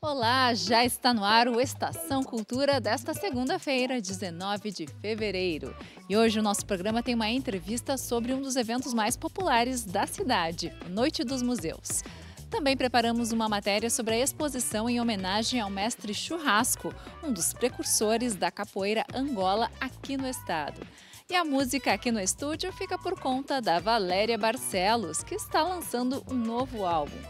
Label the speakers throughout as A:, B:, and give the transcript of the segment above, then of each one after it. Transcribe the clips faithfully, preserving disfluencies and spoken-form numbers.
A: Olá, já está no ar o Estação Cultura desta segunda-feira, dezenove de fevereiro. E hoje o nosso programa tem uma entrevista sobre um dos eventos mais populares da cidade, Noite dos Museus. Também preparamos uma matéria sobre a exposição em homenagem ao mestre Churrasco, um dos precursores da capoeira Angola aqui no estado. E a música aqui no estúdio fica por conta da Valéria Barcelos, que está lançando um novo álbum.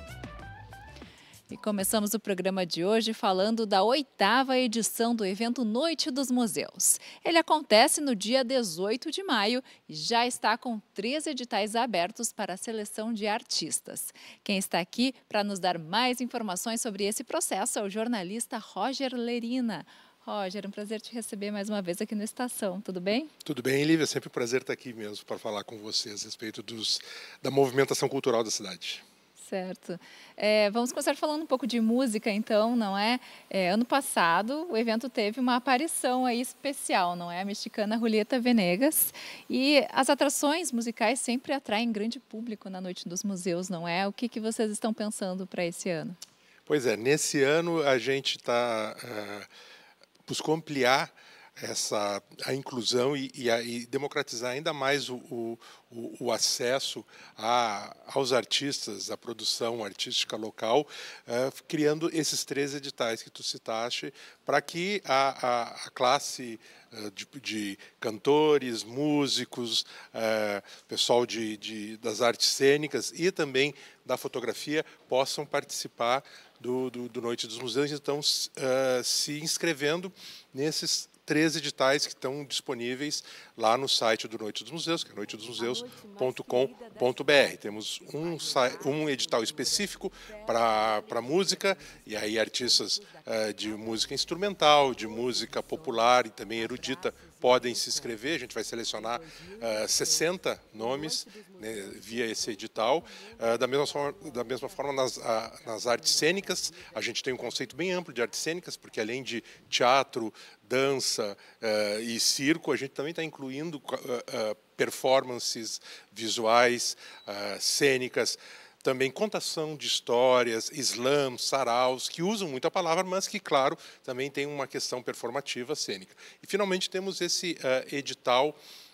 A: E começamos o programa de hoje falando da oitava edição do evento Noite dos Museus. Ele acontece no dia dezoito de maio e já está com três editais abertos para a seleção de artistas. Quem está aqui para nos dar mais informações sobre esse processo é o jornalista Roger Lerina. Roger, um prazer te receber mais uma vez aqui no Estação, tudo bem?
B: Tudo bem, Lívia, é sempre um prazer estar aqui mesmo para falar com vocês a respeito dos, da movimentação cultural da cidade.
A: Certo. É, vamos começar falando um pouco de música, então, não é? é? Ano passado, o evento teve uma aparição aí especial, não é? A mexicana Julieta Venegas. E as atrações musicais sempre atraem grande público na Noite dos Museus, não é? O que, que vocês estão pensando para esse ano?
B: Pois é, nesse ano a gente está uh, buscou ampliar essa a inclusão e, e, a, e democratizar ainda mais o, o, o acesso a, aos artistas, à produção artística local, uh, criando esses três editais que tu citaste, para que a, a, a classe uh, de, de cantores, músicos, uh, pessoal de, de, das artes cênicas e também da fotografia possam participar do, do, do Noite dos Museus, então uh, se inscrevendo nesses três editais que estão disponíveis lá no site do Noite dos Museus, que é noite dos museus ponto com ponto br. Temos um, um edital específico para para música, e aí artistas uh, de música instrumental, de música popular e também erudita podem se inscrever. A gente vai selecionar uh, sessenta nomes, né, via esse edital. Uh, da mesma forma, da mesma forma nas, uh, nas artes cênicas, a gente tem um conceito bem amplo de artes cênicas, porque além de teatro, dança uh, e circo, a gente também está incluindo uh, uh, performances visuais, uh, cênicas, também contação de histórias, slam, saraus, que usam muito a palavra, mas que, claro, também tem uma questão performativa cênica. E, finalmente, temos esse uh, edital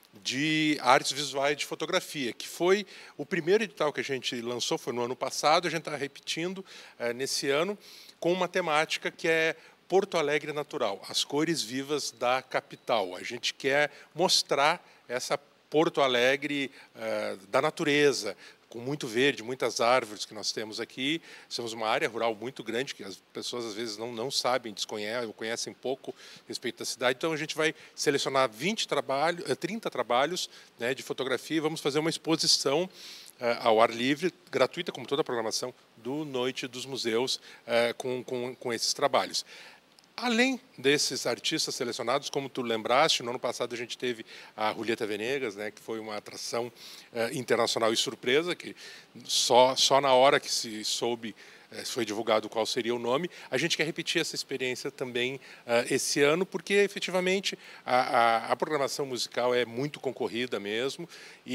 B: de artes visuais de fotografia, que foi o primeiro edital que a gente lançou, foi no ano passado, a gente está repetindo uh, nesse ano, com uma temática que é Porto Alegre Natural, as cores vivas da capital. A gente quer mostrar essa Porto Alegre uh, da natureza, com muito verde, muitas árvores que nós temos aqui. Somos uma área rural muito grande, que as pessoas às vezes não, não sabem, desconhecem, ou conhecem pouco a respeito da cidade. Então a gente vai selecionar vinte trabalhos, trinta trabalhos, né, de fotografia, e vamos fazer uma exposição uh, ao ar livre, gratuita, como toda a programação do Noite dos Museus, uh, com, com, com esses trabalhos. Além desses artistas selecionados, como tu lembraste, no ano passado a gente teve a Julieta Venegas, né, que foi uma atração uh, internacional e surpresa, que só, só na hora que se soube, uh, foi divulgado qual seria o nome. A gente quer repetir essa experiência também uh, esse ano, porque efetivamente a, a, a programação musical é muito concorrida mesmo,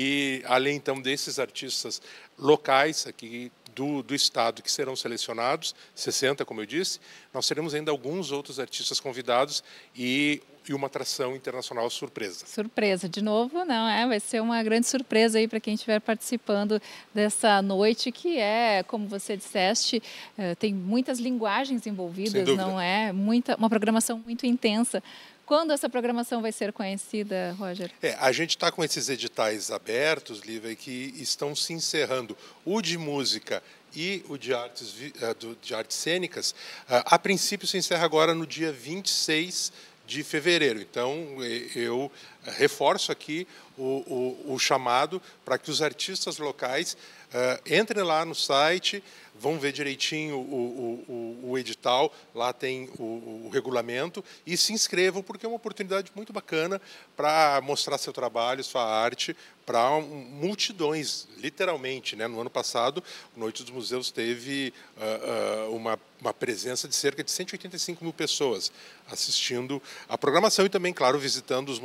B: e além então desses artistas locais aqui Do, do estado que serão selecionados, sessenta, como eu disse, nós teremos ainda alguns outros artistas convidados e, e uma atração internacional surpresa.
A: Surpresa, de novo, não é? Vai ser uma grande surpresa aí para quem estiver participando dessa noite, que é, como você disseste, tem muitas linguagens envolvidas, não é? Muita, uma programação muito intensa. Quando essa programação vai ser conhecida, Roger?
B: É, a gente está com esses editais abertos, Lívia, que estão se encerrando. O de música e o de artes, de artes cênicas, a princípio se encerra agora no dia vinte e seis de fevereiro. Então, eu reforço aqui o, o, o chamado para que os artistas locais uh, entrem lá no site, vão ver direitinho o, o, o edital, lá tem o, o regulamento, e se inscrevam, porque é uma oportunidade muito bacana para mostrar seu trabalho, sua arte, para multidões, literalmente, né? No ano passado, o Noite dos Museus teve uh, uh, uma, uma presença de cerca de cento e oitenta e cinco mil pessoas assistindo a programação e também, claro, visitando os museus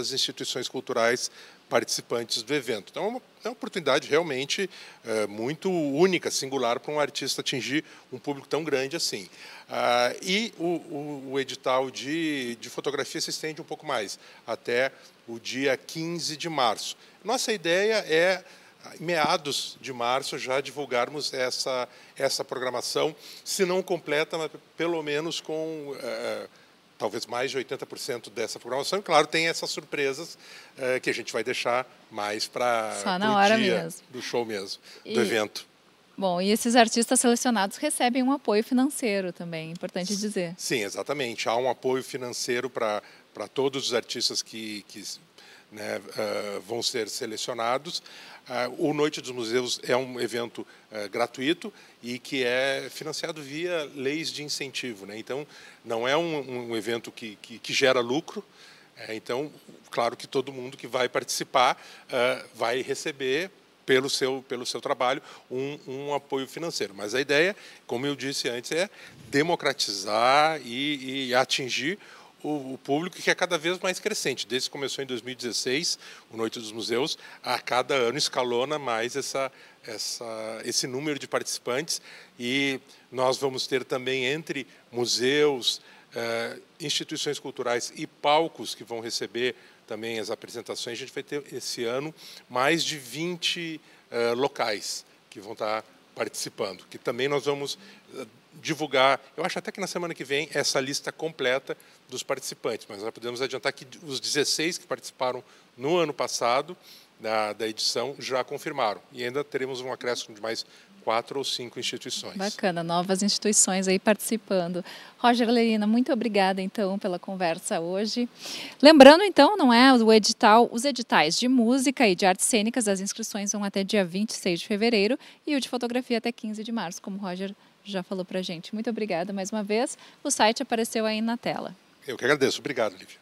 B: as instituições culturais participantes do evento. Então, é uma, é uma oportunidade realmente é, muito única, singular, para um artista atingir um público tão grande assim. Ah, e o, o, o edital de, de fotografia se estende um pouco mais, até o dia quinze de março. Nossa ideia é, em meados de março, já divulgarmos essa, essa programação, se não completa, mas pelo menos com... É, talvez mais de oitenta por cento dessa programação. E, claro, tem essas surpresas uh, que a gente vai deixar mais para o dia
A: mesmo.
B: do show mesmo,
A: e,
B: do evento.
A: Bom, e esses artistas selecionados recebem um apoio financeiro também, importante dizer.
B: Sim, exatamente. Há um apoio financeiro para para todos os artistas que, que né, uh, vão ser selecionados. Uh, o Noite dos Museus é um evento uh, gratuito e que é financiado via leis de incentivo, né? Então, não é um, um evento que, que, que gera lucro. É, então, claro que todo mundo que vai participar uh, vai receber, pelo seu, pelo seu trabalho, um, um apoio financeiro. Mas a ideia, como eu disse antes, é democratizar e, e atingir o público, que é cada vez mais crescente. Desde que começou em dois mil e dezesseis, o Noite dos Museus, a cada ano escalona mais essa, essa, esse número de participantes, e nós vamos ter também entre museus, eh, instituições culturais e palcos que vão receber também as apresentações. A gente vai ter esse ano mais de vinte eh, locais que vão estar participando, que também nós vamos divulgar, eu acho até que na semana que vem, essa lista completa dos participantes, mas nós podemos adiantar que os dezesseis que participaram no ano passado da, da edição já confirmaram, e ainda teremos um acréscimo de mais quatro ou cinco instituições.
A: Bacana, novas instituições aí participando. Roger Lerina, muito obrigada então pela conversa hoje. Lembrando então, não é, o edital, os editais de música e de artes cênicas, as inscrições vão até dia vinte e seis de fevereiro e o de fotografia até quinze de março, como o Roger já falou para a gente. Muito obrigada mais uma vez. O site apareceu aí na tela.
B: Eu que agradeço. Obrigado, Lívia.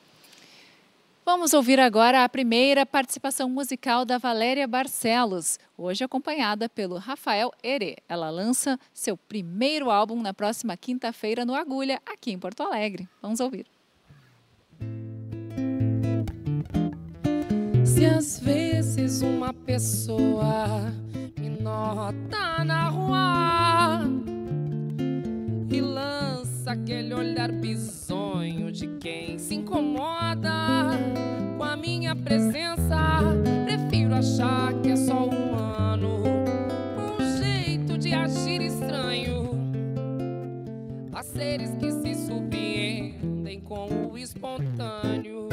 A: Vamos ouvir agora a primeira participação musical da Valéria Barcelos, hoje acompanhada pelo Rafael Herê. Ela lança seu primeiro álbum na próxima quinta-feira no Agulha, aqui em Porto Alegre. Vamos ouvir.
C: Se às vezes uma pessoa me nota na rua e lança aquele olhar bizonho de quem se incomoda com a minha presença, prefiro achar que é só humano, um jeito de agir estranho. Há seres que se surpreendem com o espontâneo.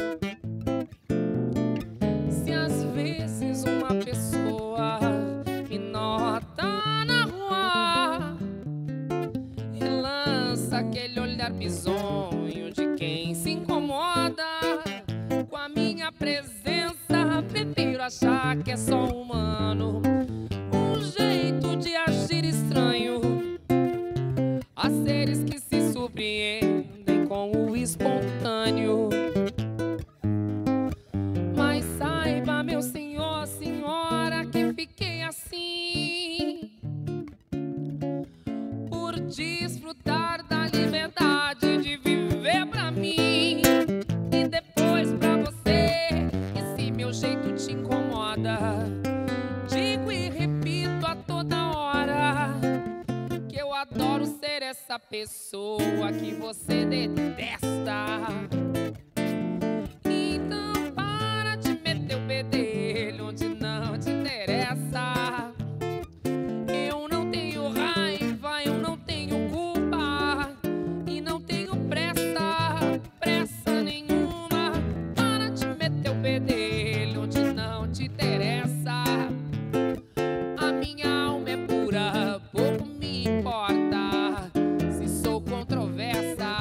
C: Se às vezes uma pessoa me nota na rua e lança aquele olhar bizonho de quem se incomoda com a minha presença, prefiro achar que é só humano, um jeito de agir estranho. Há seres que se surpreendem com o espontâneo. Mas saiba, meu senhor, senhora, que fiquei assim por desfrutar da liberdade de viver pra mim e depois pra você. E se meu jeito te incomoda, digo e repito a toda hora que eu adoro ser essa pessoa que você detesta. Então para de meter o bedelho onde não te interessa. Eu não tenho raiva, eu não tenho culpa e não tenho pressa, pressa nenhuma. Para de meter o bedelho onde não te interessa. A minha alma é pura, pouco me importa se sou controversa.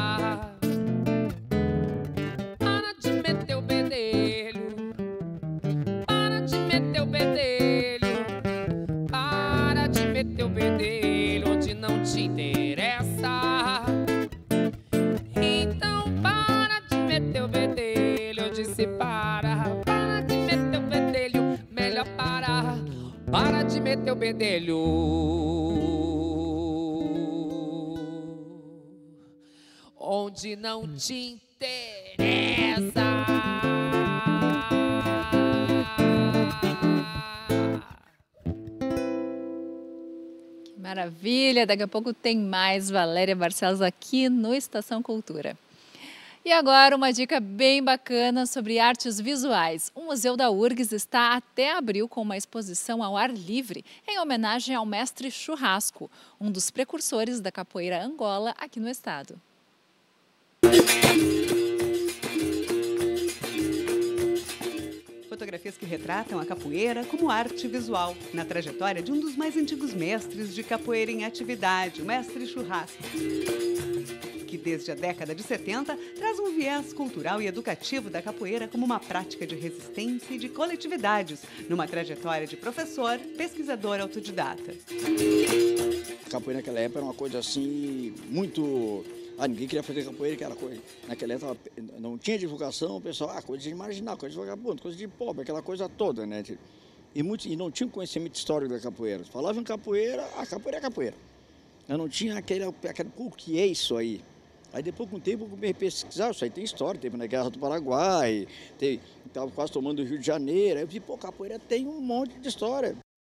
C: Para de meter o bedelho, para de meter o bedelho, para de meter o bedelho onde não te interessa. Então para de meter o bedelho, eu disse para, para de meter o bedelho, melhor para, para de meter o bedelho onde não te interessa.
A: Maravilha, daqui a pouco tem mais Valéria Barcelos aqui no Estação Cultura. E agora uma dica bem bacana sobre artes visuais. O Museu da U R G S está até abril com uma exposição ao ar livre em homenagem ao mestre Churrasco, um dos precursores da capoeira Angola aqui no estado.
D: Fotografias que retratam a capoeira como arte visual, na trajetória de um dos mais antigos mestres de capoeira em atividade, o mestre Churrasco, que desde a década de setenta traz um viés cultural e educativo da capoeira como uma prática de resistência e de coletividades, numa trajetória de professor, pesquisador autodidata.
E: A capoeira naquela época era uma coisa assim, muito... Ah, ninguém queria fazer capoeira, que era coisa... Naquela época não tinha divulgação, o pessoal, ah, coisa de marginal, coisa de vagabundo, coisa de pobre, aquela coisa toda, né? E, muito, e não tinha um conhecimento histórico da capoeira. Falava em capoeira, a capoeira é capoeira. Eu não tinha aquele, aquele, o que é isso aí? Aí depois, com o tempo, eu comecei a pesquisar, isso aí tem história, teve na Guerra do Paraguai, estava quase tomando o Rio de Janeiro. Aí eu disse, pô, capoeira tem um monte de história.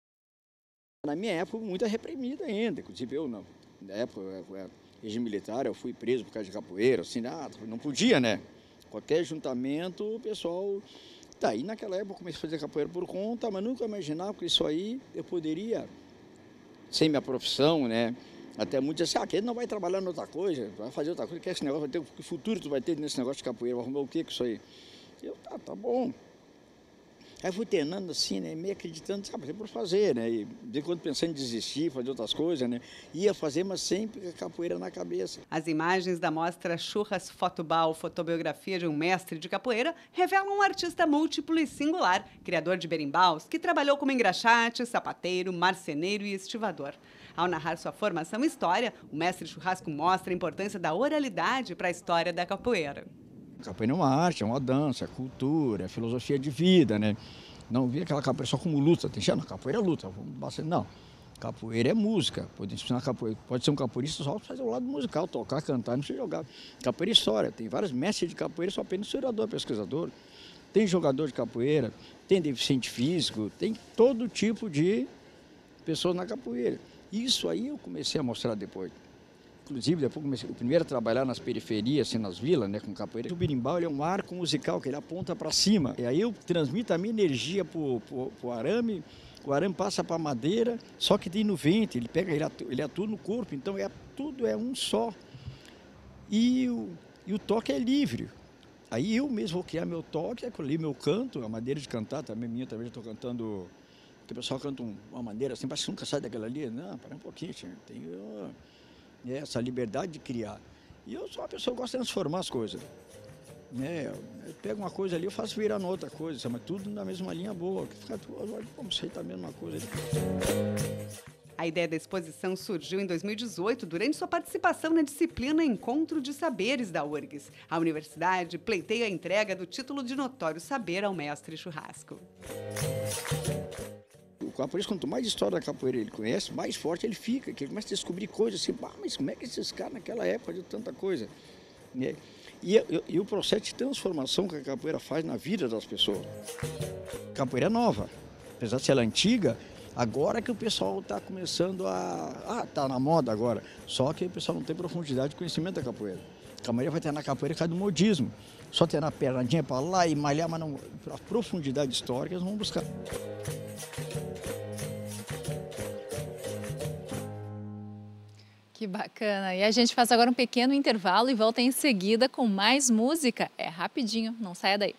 E: Na minha época, muito reprimida ainda, inclusive eu, não, na época, regime militar, eu fui preso por causa de capoeira, assim, ah, não podia, né? Qualquer juntamento, o pessoal... Tá, e naquela época eu comecei a fazer capoeira por conta, mas nunca imaginava que isso aí eu poderia, sem minha profissão, né? Até muitos dizem assim, ah, que ele não vai trabalhar em outra coisa, vai fazer outra coisa, que esse negócio vai ter, que futuro tu vai ter nesse negócio de capoeira, vai arrumar o que com isso aí? Eu, tá, tá bom. Aí fui treinando assim, né, meio acreditando, sabe, por fazer, né, e de quando pensando em desistir, fazer outras coisas, né, ia fazer, mas sempre com a capoeira na cabeça.
D: As imagens da mostra Churras Fotobal, fotobiografia de um mestre de capoeira, revelam um artista múltiplo e singular, criador de berimbaus, que trabalhou como engraxate, sapateiro, marceneiro e estivador. Ao narrar sua formação e história, o mestre Churrasco mostra a importância da oralidade para a história da capoeira.
E: A capoeira é uma arte, é uma dança, é cultura, é filosofia de vida, né? Não vi aquela capoeira só como luta, tem gente, não, capoeira é luta, não. Capoeira é música, pode ensinar capoeira, pode ser um capoeirista só fazer o lado musical, tocar, cantar, não precisa jogar. Capoeira é história, tem vários mestres de capoeira, só apenas historiador, pesquisador. Tem jogador de capoeira, tem deficiente físico, tem todo tipo de pessoas na capoeira. Isso aí eu comecei a mostrar depois. Inclusive, depois comecei primeiro a trabalhar nas periferias, assim, nas vilas, né, com capoeira. O berimbau ele é um arco musical que ele aponta para cima. E aí eu transmito a minha energia para o arame, o arame passa para a madeira, só que tem no vento, ele pega, ele atua, ele atua no corpo, então é, tudo é um só. E o, e o toque é livre. Aí eu mesmo vou criar meu toque, ali meu canto, a maneira de cantar também minha, também estou cantando, que o pessoal canta uma maneira assim, parece que nunca sai daquela ali. Não, para um pouquinho, tem uh, essa liberdade de criar. E eu sou uma pessoa que gosta de transformar as coisas. É, eu pego uma coisa ali, eu faço virar em outra coisa, mas tudo na mesma linha boa, que fica tudo, como sei, tá a mesma coisa ali.
D: A ideia da exposição surgiu em dois mil e dezoito, durante sua participação na disciplina Encontro de Saberes da U R G S. A universidade pleiteia a entrega do título de notório saber ao mestre Churrasco.
E: O capoeirista, quanto mais história da capoeira ele conhece, mais forte ele fica, que ele começa a descobrir coisas assim, ah, mas como é que esses caras naquela época de tanta coisa? E, e, e o processo de transformação que a capoeira faz na vida das pessoas. A capoeira é nova, apesar de ser ela antiga, agora que o pessoal está começando a... Ah, está na moda agora, só que o pessoal não tem profundidade de conhecimento da capoeira. A maioria vai ter na capoeira por causa do modismo, só ter na perninha para lá e malhar, mas não, a profundidade histórica eles vão buscar.
A: Que bacana! E a gente faz agora um pequeno intervalo e volta em seguida com mais música. É rapidinho, não saia daí.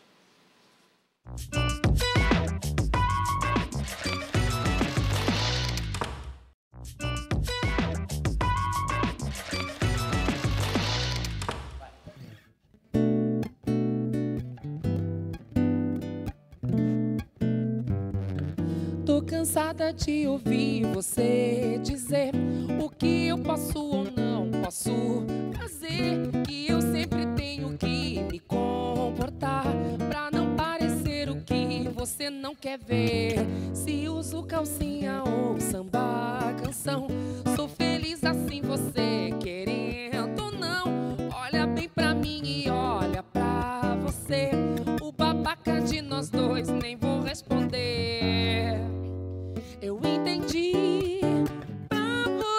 C: Tô cansada de ouvir você dizer o que eu posso ou não posso fazer, que eu sempre tenho que me comportar pra não parecer o que você não quer ver. Se uso calcinha ou samba canção, sou feliz assim, você querendo ou não. Olha bem pra mim e olha pra você, o babaca de nós dois nem vou responder. Eu entendi, pra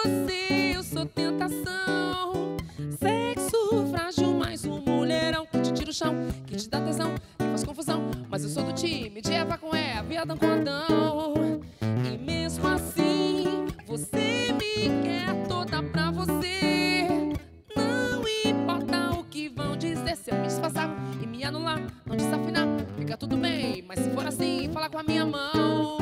C: o chão, que te dá tesão, que faz confusão. Mas eu sou do time de Eva com Eva e Adão com Adão. E mesmo assim, você me quer toda pra você. Não importa o que vão dizer, se eu me disfarçar e me anular, não desafinar, fica tudo bem. Mas se for assim, fala com a minha mão.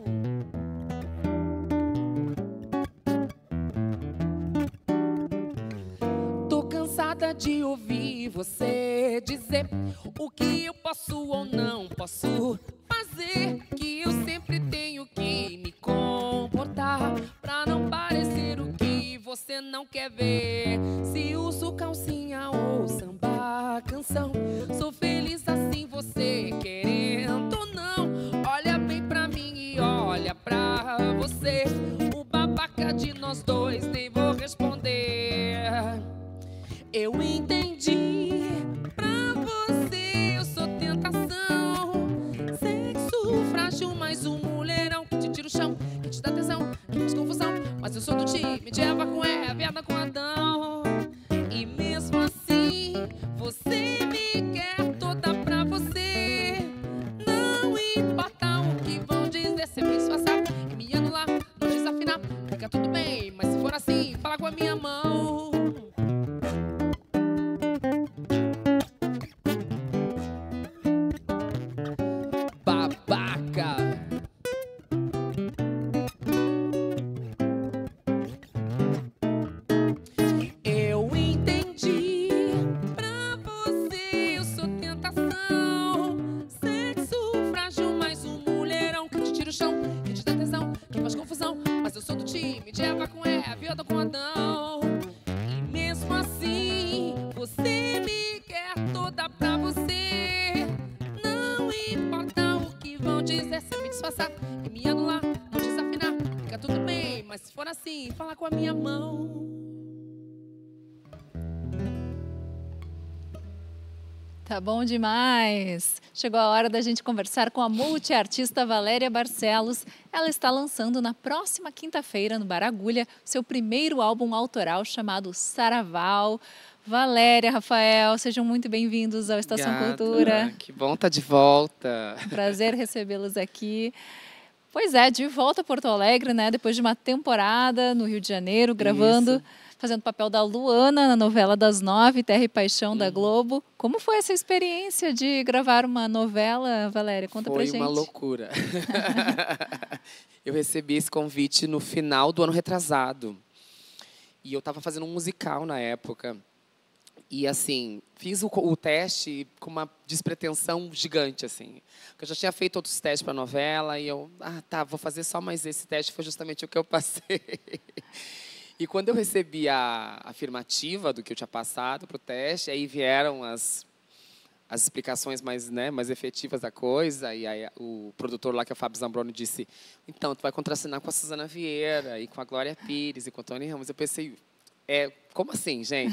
C: Tô cansada de ouvir você dizer o que eu posso ou não posso fazer, que eu sempre tenho que me comportar pra não parecer o que você não quer ver. Se uso calcinha ou samba canção, sou feliz assim, você querendo ou não. Olha bem pra mim e olha pra você, o babaca de nós dois nem vou responder. Eu entendi, pra você eu sou tentação, sexo frágil, mais um mulherão que te tira o chão, que te dá tesão, que faz confusão. Mas eu sou do time de Eva com Eva e Adão com Adão. E mesmo assim, você me quer toda pra você. Não importa o que vão dizer, se me disfarçar e me anular, não desafinar, fica tudo bem. Mas se for assim, fala com a minha mão. Babaca. Eu entendi, pra você eu sou tentação, sexo frágil, mais um mulherão que te tira o chão, que te dá tesão, que faz confusão. Mas eu sou do time de Eva com Eva e Adão com Adão. E mesmo assim, você me quer toda pra você. Não importa o que vão dizer, se eu me disfarçar e me anular, não desafinar, fica tudo bem. Mas se for assim, fala com a minha mão.
A: Tá bom demais! Chegou a hora da gente conversar com a multiartista Valéria Barcelos. Ela está lançando na próxima quinta-feira, no Baragulha, seu primeiro álbum autoral chamado Saraval. Valéria, Rafael, sejam muito bem-vindos ao Estação
C: Obrigado.
A: Cultura.
C: Que bom estar de volta.
A: Prazer recebê-los aqui. Pois é, de volta a Porto Alegre, né? Depois de uma temporada no Rio de Janeiro, gravando,
C: Isso.
A: fazendo papel da Luana na novela das nove, Terra e Paixão
C: Uhum.
A: da Globo. Como foi essa experiência de gravar uma novela, Valéria? Conta
C: Foi
A: pra gente.
C: uma loucura. Eu recebi esse convite no final do ano retrasado. E eu estava fazendo um musical na época. E, assim, fiz o, o teste com uma despretensão gigante, assim. Porque eu já tinha feito outros testes para a novela e eu, ah, tá, vou fazer só mais esse teste. Foi justamente o que eu passei. E quando eu recebi a afirmativa do que eu tinha passado para o teste, aí vieram as, as explicações mais, né, mais efetivas da coisa. E aí o produtor lá, que é o Fábio Zambroni, disse, então, tu vai contracenar com a Suzana Vieira e com a Glória Pires e com o Tony Ramos. Eu pensei, é, como assim, gente?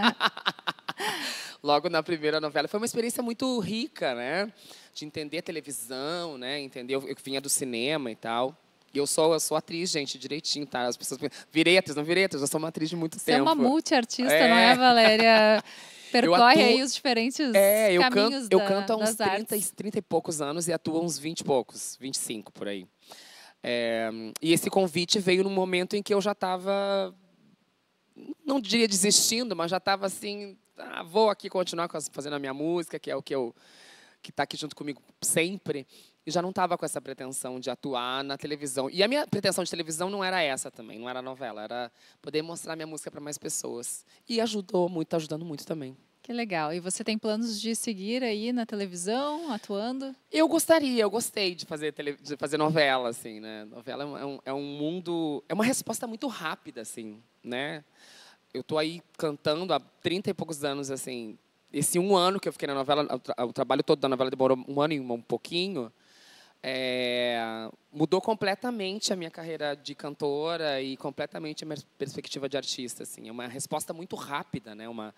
C: Logo na primeira novela. Foi uma experiência muito rica, né? De entender a televisão, né? Entender, eu vinha do cinema e tal. E eu sou, eu sou atriz, gente, direitinho, tá? As pessoas pensam, virei atriz, não virei atriz, eu sou uma atriz de muito
A: Você
C: tempo.
A: é uma multiartista,
C: É.
A: não é, Valéria? Percorre
C: atuo-
A: aí os diferentes
C: É, eu
A: caminhos
C: canto, eu
A: da,
C: canto há uns
A: das
C: trinta,
A: artes.
C: e- trinta e poucos anos e atuo há uns vinte e poucos, vinte e cinco por aí. É, e esse convite veio num momento em que eu já estava, não diria desistindo, mas já estava assim, ah, vou aqui continuar com as- fazendo a minha música, que é o que eu que está aqui junto comigo sempre, e já não estava com essa pretensão de atuar na televisão. E a minha pretensão de televisão não era essa também, não era novela, era poder mostrar minha música para mais pessoas. E ajudou muito, está ajudando muito também.
A: Que legal. E você tem planos de seguir aí na televisão, atuando?
C: Eu gostaria, eu gostei de fazer, tele, de fazer novela, assim, né? Novela é um, é um mundo, é uma resposta muito rápida, assim, né? Eu tô aí cantando há trinta e poucos anos, assim. Esse um ano que eu fiquei na novela, o, tra o trabalho todo da novela demorou um ano e um pouquinho. É, mudou completamente a minha carreira de cantora e completamente a minha perspectiva de artista, assim. É uma resposta muito rápida, né? Uma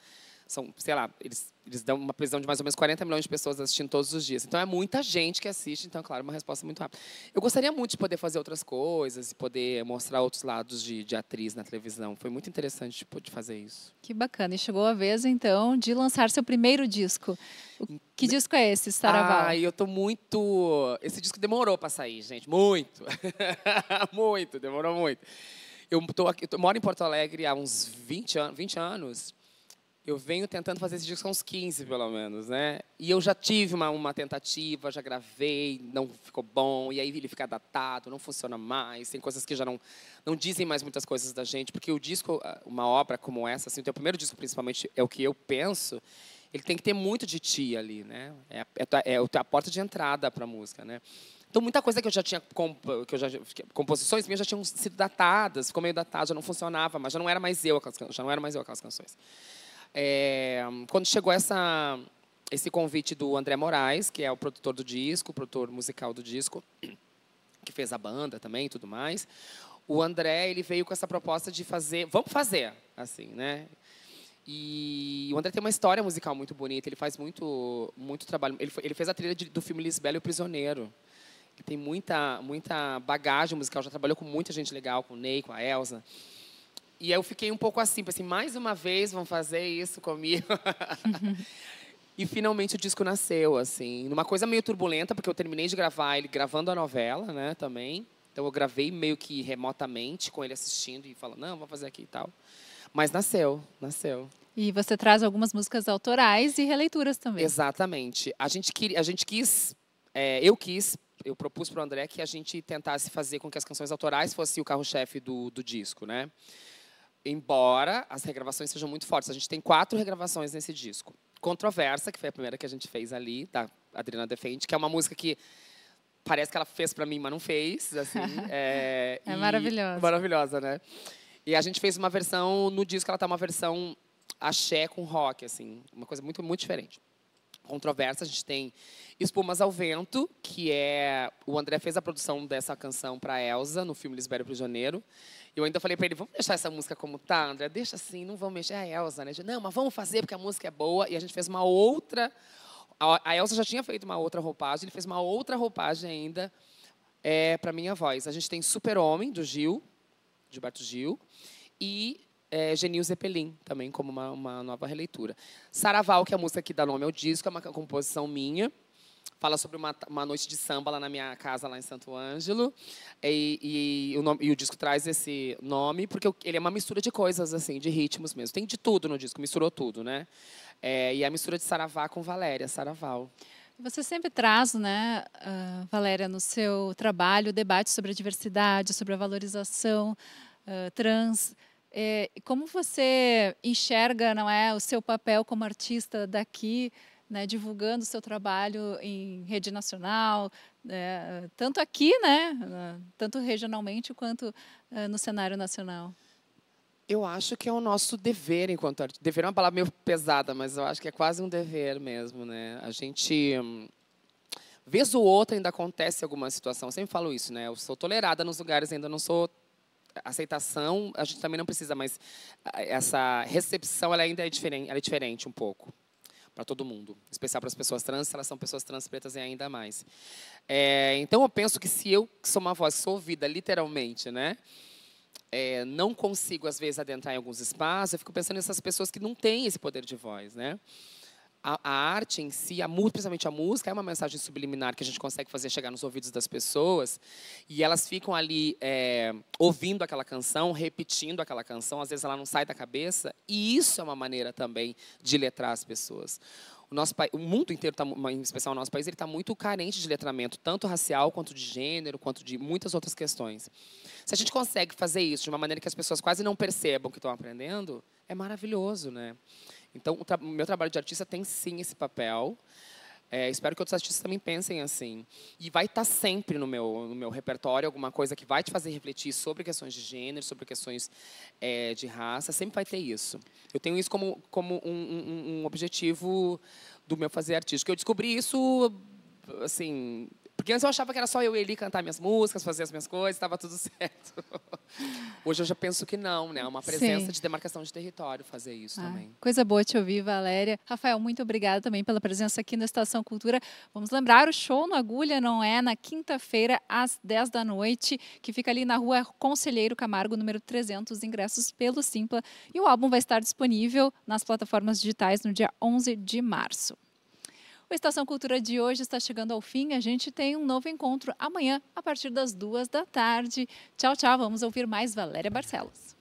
C: são, sei lá, eles, eles dão uma previsão de mais ou menos quarenta milhões de pessoas assistindo todos os dias. Então, é muita gente que assiste. Então, claro, uma resposta muito rápida. Eu gostaria muito de poder fazer outras coisas e poder mostrar outros lados de, de atriz na televisão. Foi muito interessante tipo, de fazer isso.
A: Que bacana. E chegou a vez, então, de lançar seu primeiro disco. O, que disco é esse, Saraval?
C: Ah, eu tô muito... Esse disco demorou para sair, gente. Muito. muito, demorou muito. Eu, tô aqui, eu moro em Porto Alegre há uns vinte anos. vinte anos. Eu venho tentando fazer esse disco há uns quinze, pelo menos, né? E eu já tive uma, uma tentativa, já gravei, não ficou bom, e aí ele fica datado, não funciona mais, tem coisas que já não, não dizem mais muitas coisas da gente, porque o disco, uma obra como essa, assim, o teu primeiro disco, principalmente, é o que eu penso, ele tem que ter muito de ti ali, né? É, é, é a porta de entrada para a música, né? Então, muita coisa que eu já tinha, comp que eu já, composições minhas já tinham sido datadas, ficou meio datado, já não funcionava, mas já não era mais eu aquelas, já não era mais eu aquelas canções. É, quando chegou essa, esse convite do André Moraes, que é o produtor do disco, o produtor musical do disco, que fez a banda também e tudo mais, o André ele veio com essa proposta de fazer, vamos fazer, assim, né? E o André tem uma história musical muito bonita, ele faz muito, muito trabalho. Ele, ele fez a trilha de, do filme Lisbela e o Prisioneiro. Ele tem muita, muita bagagem musical, já trabalhou com muita gente legal, com o Ney, com a Elza. E aí eu fiquei um pouco assim, assim, mais uma vez vão fazer isso comigo. E finalmente o disco nasceu, assim, numa coisa meio turbulenta, porque eu terminei de gravar ele gravando a novela, né, também. Então eu gravei meio que remotamente, com ele assistindo e falando, não, vamos fazer aqui e tal. Mas nasceu, nasceu.
A: E você traz algumas músicas autorais e releituras também.
C: Exatamente. A gente, queria, a gente quis, é, eu quis, eu propus para o André que a gente tentasse fazer com que as canções autorais fossem o carro-chefe do, do disco, né? Embora as regravações sejam muito fortes. A gente tem quatro regravações nesse disco. Controversa, que foi a primeira que a gente fez ali, da Adriana Defende, que é uma música que parece que ela fez para mim, mas não fez. Assim, é
A: é maravilhosa.
C: Maravilhosa, né? E a gente fez uma versão, no disco ela tá uma versão axé com rock, assim, uma coisa muito, muito diferente. Controversa, a gente tem Espumas ao Vento, que é... O André fez a produção dessa canção para a Elza, no filme Lisbela e o Prisioneiro. Eu ainda falei para ele, vamos deixar essa música como tá, André? Deixa assim, não vamos mexer. É a Elza, né? Não, mas vamos fazer porque a música é boa. E a gente fez uma outra... A Elza já tinha feito uma outra roupagem, ele fez uma outra roupagem ainda é, para minha voz. A gente tem Super-Homem, do Gil, Gilberto Gil, e é, Genil Zeppelin, também como uma, uma nova releitura. Saraval, que é a música que dá nome ao disco, é uma composição minha. Fala sobre uma, uma noite de samba lá na minha casa, lá em Santo Ângelo. E, e, o, nome, e o disco traz esse nome, porque ele é uma mistura de coisas, assim, de ritmos mesmo. Tem de tudo no disco, misturou tudo, né? É, e é a mistura de Saravá com Valéria, Saraval.
A: Você sempre traz, né, uh, Valéria, no seu trabalho, debate sobre a diversidade, sobre a valorização uh, trans. É, como você enxerga, não é, o seu papel como artista daqui, né, divulgando o seu trabalho em rede nacional, é, tanto aqui, né, tanto regionalmente quanto uh, no cenário nacional?
C: Eu acho que é o nosso dever enquanto artista. Dever é uma palavra meio pesada, mas eu acho que é quase um dever mesmo, né? A gente, vez ou outra, ainda acontece alguma situação. Eu sempre falo isso, né? Eu sou tolerada nos lugares, ainda não sou aceitação. A gente também não precisa, mas essa recepção ela ainda é diferente, ela é diferente um pouco para todo mundo, em especial para as pessoas trans, se elas são pessoas trans pretas e ainda mais. É, então eu penso que se eu que sou uma voz, sou ouvida literalmente, né? É, não consigo, às vezes, adentrar em alguns espaços, eu fico pensando nessas pessoas que não têm esse poder de voz, né? A, a arte em si, a, principalmente a música, é uma mensagem subliminar que a gente consegue fazer chegar nos ouvidos das pessoas e elas ficam ali é, ouvindo aquela canção, repetindo aquela canção, às vezes ela não sai da cabeça, e isso é uma maneira também de letrar as pessoas. O, nosso, o mundo inteiro, tá, em especial o nosso país, ele está muito carente de letramento, tanto racial, quanto de gênero, quanto de muitas outras questões. Se a gente consegue fazer isso de uma maneira que as pessoas quase não percebam que estão aprendendo, é maravilhoso, né? Então, o, tra o meu trabalho de artista tem, sim, esse papel. É, espero que outros artistas também pensem assim. E vai estar sempre no meu, no meu repertório alguma coisa que vai te fazer refletir sobre questões de gênero, sobre questões é, de raça. Sempre vai ter isso. Eu tenho isso como, como um, um, um objetivo do meu fazer artístico. Eu descobri isso, assim, Porque antes eu achava que era só eu ir ali cantar minhas músicas, fazer as minhas coisas, estava tudo certo. Hoje eu já penso que não, né? É uma presença
A: Sim.
C: de demarcação de território fazer isso
A: Ah,
C: também.
A: coisa boa te ouvir, Valéria. Rafael, muito obrigada também pela presença aqui na Estação Cultura. Vamos lembrar, o show no Agulha não é na quinta-feira, às dez da noite, que fica ali na rua Conselheiro Camargo, número trezentos, ingressos pelo Simpla. E o álbum vai estar disponível nas plataformas digitais no dia onze de março. O Estação Cultura de hoje está chegando ao fim. A gente tem um novo encontro amanhã, a partir das duas da tarde. Tchau, tchau. Vamos ouvir mais Valéria Barcelos.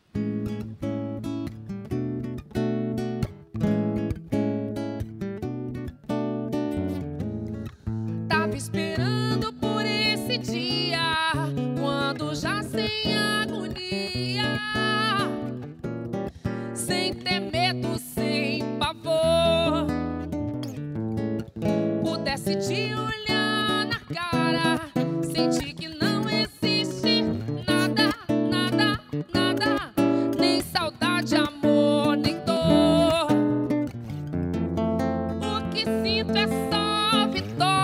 C: Tava esperando por esse dia, quando já sem agonia, sem ter medo, sem pavor, pudesse te olhar na cara, sentir que não existe nada, nada, nada, nem saudade, amor, nem dor. O que sinto é só vitória.